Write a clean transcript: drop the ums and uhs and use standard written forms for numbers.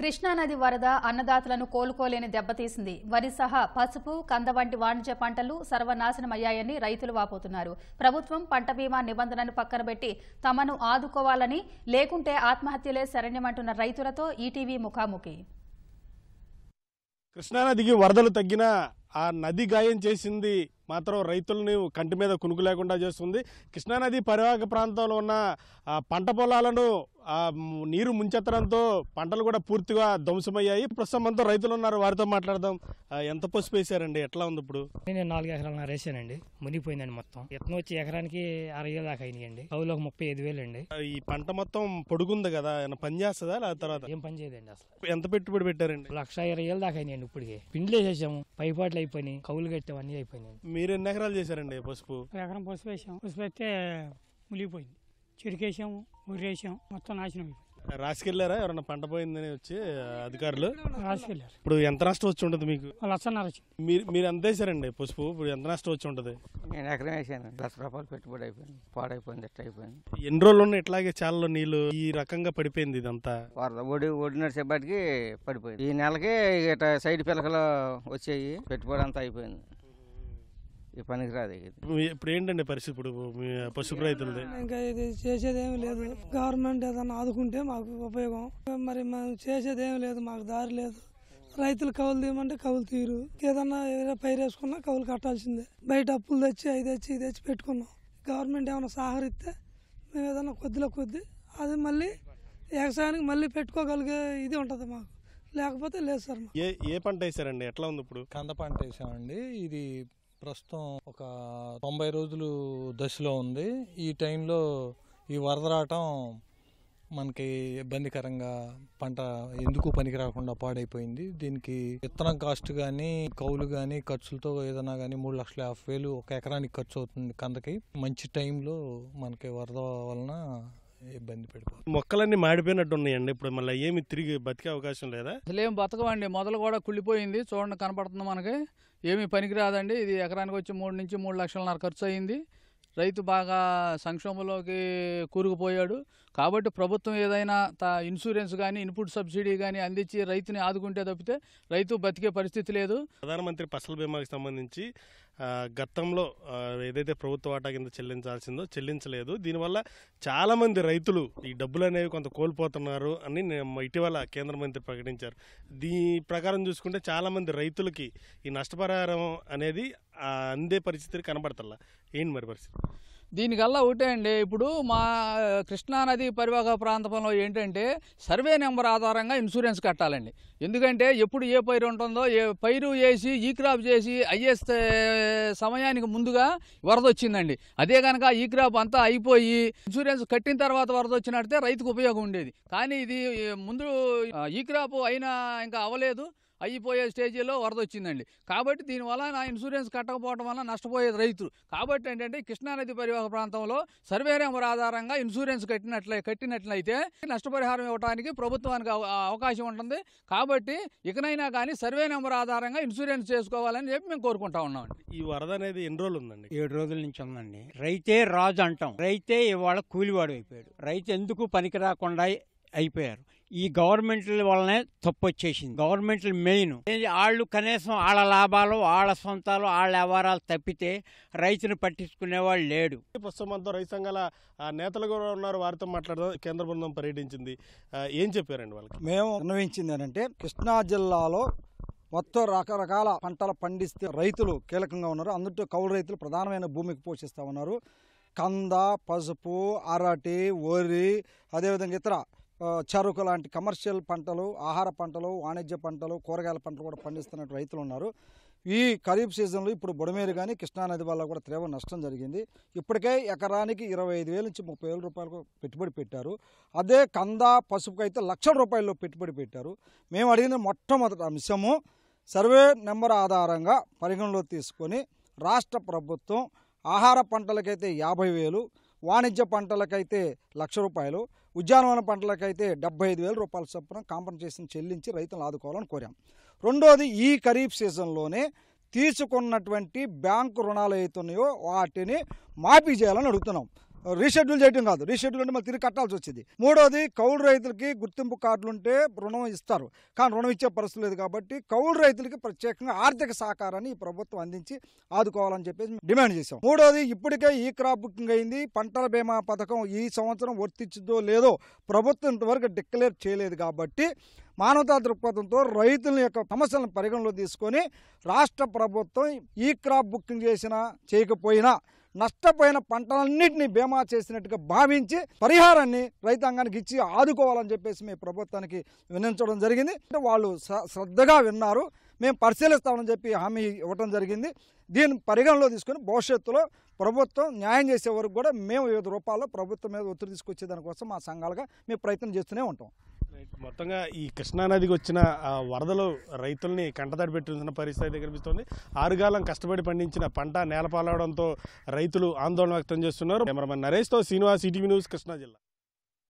కృష్ణానది వరద అన్నదాతలను కోలుకోలేని దెబ్బతీసింది. వరి సహా పసుపు, కంద వంటి వాణిజ్య పంటలు సర్వనాశనమయ్యాయని రైతులు వాపోతున్నారు. ప్రభుత్వం పంట బీమా నిబంధనను పక్కనబెట్టి తమను ఆదుకోవాలని, లేకుంటే ఆత్మహత్యలే శరణ్యమంటున్న రైతులతో ఈటీవీ ముఖాముఖి. కృష్ణానదికి వరదలు తగ్గినా ఆ నది గాయం చేసింది మాత్రం రైతులను కంటి మీద కునుకు లేకుండా చేస్తుంది. కృష్ణానది పరివాహక ప్రాంతంలో ఉన్న పంట పొలాలను నీరు ముంచెత్తడంతో పంటలు కూడా పూర్తిగా ధ్వంసమయ్యాయి. ప్రస్తుతం మనతో రైతులు ఉన్నారు, వారితో మాట్లాడదాం. ఎంత పసుపు వేసారండి, ఎట్లా ఉంది ఇప్పుడు? నేను 4 ఎకరాలు వేసానండి, మునిగిపోయిందండి మొత్తం. ఎత్తనం వచ్చి ఎకరానికి 60,000 దాకా అయినాయండి. కౌలుకు 35,000 అండి. ఈ పంట మొత్తం పొడుగుంది కదా, పని చేస్తుందా తర్వాత? ఏం పని చేయదండి అసలు. ఎంత పెట్టుబడి పెట్టారండి? 1,20,000 దాకా అయినాయండి. ఇప్పటికే పిండ్లు వేసేసాము, పైపాట్లు అయిపోయినాయి, కౌలు కట్టాము, అన్ని అయిపోయినాయి. మీరు ఎన్ని ఎకరాలు చేశారండి పసుపు? ఎకరం పసుపు వేసాం. పసుపు అయితే మునిగిపోయింది. చెరుకేసాము, ఊరేసాం, మొత్తం నాశనం అయిపోయింది. రాసుకెళ్లారా ఎవరన్నా పంట పోయిందని వచ్చి అధికారులు? రాసుకెళ్ళారు. ఇప్పుడు ఎంత నష్టం వచ్చి ఉంటుంది మీకు? 1,00,000 వచ్చింది. మీరు ఎంత వేసారండి పసుపు? ఇప్పుడు ఎంత నష్టం వచ్చి ఉంటుంది? నేను ఎకరం వేసాను, ₹1,00,000 పెట్టుబడి అయిపోయింది, పాడైపోయింది, ఎట్లా అయిపోయింది. ఎన్ని రోజులు ఉన్నాయి ఇట్లాగే చాలలో నీళ్లు ఈ రకంగా పడిపోయింది ఇదంతా? ఒడి నడిచేపటికి పడిపోయింది. ఈ నెలకి ఇట సైడ్ పిలకలు వచ్చాయి, పెట్టుబడి అంతా అయిపోయింది. ఈ పనికి రాదు. ఇప్పుడు ఏంటండి పరిస్థితి ఇప్పుడు పసుపు రైతులది? ఇంకా ఇది చేసేదేమి లేదు. గవర్నమెంట్ ఏదన్నా ఆదుకుంటే మాకు ఉపయోగం. మరి మనం చేసేదేమి లేదు, మాకు దారి లేదు. రైతులు కౌలు తీయమంటే కౌలు తీరు. ఏదన్నా పైరు వేసుకున్నా కౌలు కట్టాల్సిందే. బయట అప్పులు తెచ్చి ఇది తెచ్చి పెట్టుకున్నాం. గవర్నమెంట్ ఏమైనా సహకరిస్తే మేము ఏదన్నా కొద్ది అది మళ్ళీ వ్యవసాయానికి మళ్ళీ పెట్టుకోగలిగే ఇది ఉంటుంది మాకు. లేకపోతే లేదు సార్. ఏ పంట వేసారండి, ఎట్లా ఉంది ఇప్పుడు? కంద పంట వేసామండి. ఇది ప్రస్తుతం ఒక 90 రోజులు దశలో ఉంది. ఈ టైంలో ఈ వరద రావటం మనకి ఇబ్బందికరంగా పంట ఎందుకు పనికి రాకుండా పాడైపోయింది. దీనికి విత్తనం కాస్ట్ కానీ, కౌలు కానీ, ఖర్చులతో ఏదైనా కానీ 3,50,000 ఒక ఎకరానికి ఖర్చు అవుతుంది కందకి. మంచి టైంలో మనకి వరద వలన ఇబ్బంది పడిపోతుంది. మొక్కలన్నీ మాడిపోయినట్టు ఉన్నాయండి. ఇప్పుడు మళ్ళీ ఏమి తిరిగి బతికే అవకాశం లేదా? అసలేం బతకవండి. మొదలు కూడా కుళ్ళిపోయింది. చూడండి, కనపడుతుంది మనకి. ఏమీ పనికిరాదండి. ఇది ఎకరానికి వచ్చి 3 నుంచి 3 లక్షలన్నర ఖర్చు అయింది. రైతు బాగా సంక్షోభంలోకి కూరుకుపోయాడు. కాబట్టి ప్రభుత్వం ఏదైనా ఇన్సూరెన్స్ కానీ, ఇన్పుట్ సబ్సిడీ కానీ అందించి రైతుని ఆదుకుంటే తప్పితే రైతు బతికే పరిస్థితి లేదు. ప్రధానమంత్రి ఫసల్ బీమాకి సంబంధించి గతంలో ఏదైతే ప్రభుత్వ వాటా కింద చెల్లించాల్సిందో చెల్లించలేదు. దీనివల్ల చాలామంది రైతులు ఈ డబ్బులు అనేవి కొంత కోల్పోతున్నారు అని ఇటీవల కేంద్ర మంత్రి ప్రకటించారు. దీని ప్రకారం చూసుకుంటే చాలామంది రైతులకి ఈ నష్టపరిహారం అనేది అందే పరిస్థితి కనబడతల్లా. ఏంటి మరి పరిస్థితి? దీనికల్లా ఒకటే అండి. ఇప్పుడు మా కృష్ణానది పరివాహక ప్రాంతంలో ఏంటంటే సర్వే నెంబర్ ఆధారంగా ఇన్సూరెన్స్ కట్టాలండి. ఎందుకంటే ఎప్పుడు ఏ పైరు ఉంటుందో, ఏ పైరు వేసి ఈ క్రాప్ చేసి అయ్యే సమయానికి ముందుగా వరద వచ్చిందండి. అదే కనుక ఈ క్రాప్ అంతా అయిపోయి ఇన్సూరెన్స్ కట్టిన తర్వాత వరద వచ్చినట్టే రైతుకు ఉపయోగం ఉండేది. కానీ ఇది ముందు ఈ క్రాప్ అయినా ఇంకా అవ్వలేదు, అయిపోయే స్టేజీలో వరద వచ్చిందండి. కాబట్టి దీనివల్ల నా ఇన్సూరెన్స్ కట్టకపోవడం వల్ల నష్టపోయేది రైతులు. కాబట్టి ఏంటంటే కృష్ణానది పరివాహక ప్రాంతంలో సర్వే నెంబర్ ఆధారంగా ఇన్సూరెన్స్ కట్టినట్లయితే నష్టపరిహారం ఇవ్వడానికి ప్రభుత్వానికి అవకాశం ఉంటుంది. కాబట్టి ఇకనైనా కానీ సర్వే నెంబర్ ఆధారంగా ఇన్సూరెన్స్ చేసుకోవాలని చెప్పి మేము కోరుకుంటా ఉన్నామండి. ఈ వరద అనేది ఎన్ని రోజులు ఉందండి? 7 రోజుల నుంచి ఉందండి. రైతే రాజు అంటాం. రైతే ఇవాళ కూలివాడు అయిపోయాడు. రైతు ఎందుకు పనికి రాకుండా అయిపోయారు. ఈ గవర్నమెంట్ల వల్లనే తప్పు వచ్చేసింది. గవర్నమెంట్లు మెయిన్. వాళ్ళు కనీసం వాళ్ళ లాభాలు, వాళ్ళ సొంతాలు, వాళ్ళ వ్యవహారాలు తప్పితే రైతును పట్టించుకునేవాళ్ళు లేడు. ప్రస్తుతం మనతో రైతు సంఘాల నేతలు కూడా ఉన్నారు, వారితో మాట్లాడదాం. కేంద్ర బృందం పర్యటించింది. ఏం చెప్పారండి వాళ్ళకి? మేము అన్వయించింది ఏంటంటే కృష్ణా జిల్లాలో మొత్తం రకరకాల పంటలు పండిస్తే రైతులు కీలకంగా ఉన్నారు. అందులో కౌలు రైతులు ప్రధానమైన భూమికి పోషిస్తూ ఉన్నారు. కంద, పసుపు, అరటి, వరి, అదేవిధంగా ఇతర చెరుకు లాంటి కమర్షియల్ పంటలు, ఆహార పంటలు, వాణిజ్య పంటలు, కూరగాయల పంటలు కూడా పండిస్తున్న రైతులు ఉన్నారు. ఈ ఖరీఫ్ సీజన్లో ఇప్పుడు బుడమేరు కానీ కృష్ణానది వల్ల కూడా తీవ్ర నష్టం జరిగింది. ఇప్పటికే ఎకరానికి 25,000 నుంచి 30,000 రూపాయలకు పెట్టుబడి పెట్టారు. అదే కంద, పసుపుకు అయితే ₹1,00,000 పెట్టుబడి పెట్టారు. మేము అడిగిన మొట్టమొదటి అంశము సర్వే నెంబర్ ఆధారంగా పరిగణలో తీసుకొని రాష్ట్ర ప్రభుత్వం ఆహార పంటలకైతే 50,000, వాణిజ్య పంటలకైతే ₹1,00,000, ఉద్యానవన పంటలకైతే ₹75,000 చొప్పున కాంపన్సేషన్ చెల్లించి రైతులను ఆదుకోవాలని కోరాం. రెండోది, ఈ ఖరీఫ్ సీజన్లోనే తీసుకున్నటువంటి బ్యాంకు రుణాలు అవుతున్నాయో వాటిని మాఫీ చేయాలని అడుగుతున్నాం. రీషెడ్యూల్ చేయడం కాదు, రీషెడ్యూల్ అంటే మళ్ళీ తిరిగి కట్టాల్సి వచ్చింది. మూడోది కౌలు రైతులకి గుర్తింపు కార్డులు ఉంటే రుణం ఇస్తారు, కానీ రుణం ఇచ్చే పరిస్థితి లేదు. కాబట్టి కౌలు రైతులకి ప్రత్యేకంగా ఆర్థిక సహకారాన్ని ఈ ప్రభుత్వం అందించి ఆదుకోవాలని చెప్పేసి డిమాండ్ చేశాం. మూడోది ఇప్పటికే ఈ క్రాప్ బుకింగ్ అయింది, పంటల బీమా పథకం ఈ సంవత్సరం వర్తించుదో లేదో ప్రభుత్వం ఇంతవరకు డిక్లేర్ చేయలేదు. కాబట్టి మానవతా దృక్పథంతో రైతుల యొక్క సమస్యలను పరిగణలో తీసుకొని రాష్ట్ర ప్రభుత్వం ఈ క్రాప్ బుకింగ్ చేసినా చేయకపోయినా నష్టపోయిన పంటలన్నింటినీ బీమా చేసినట్టుగా భావించి పరిహారాన్ని రైతాంగానికి ఇచ్చి ఆదుకోవాలని చెప్పేసి మేము ప్రభుత్వానికి విన్నవించడం జరిగింది. వాళ్ళు శ్రద్ధగా విన్నారు, మేము పరిశీలిస్తామని చెప్పి హామీ ఇవ్వడం జరిగింది. దీన్ని పరిగణలో తీసుకొని భవిష్యత్తులో ప్రభుత్వం న్యాయం చేసే వరకు కూడా మేము వివిధ రూపాల్లో ప్రభుత్వం మీద ఒత్తిడి తీసుకొచ్చే దానికోసం మా సంఘాలుగా మేము ప్రయత్నం చేస్తూనే ఉంటాం. మొత్తంగా ఈ కృష్ణానదికి వచ్చిన వరదలు రైతుల్ని కంటతడి పెట్టిన పరిస్థితి కనిపిస్తుంది. ఆరుగాలం కష్టపడి పండించిన పంట నేలపాలవడంతో రైతులు ఆందోళన వ్యక్తం చేస్తున్నారు. కెమెరామెన్ నరేష్తో శ్రీనివాస్, ఈటీవీ న్యూస్, కృష్ణా జిల్లా.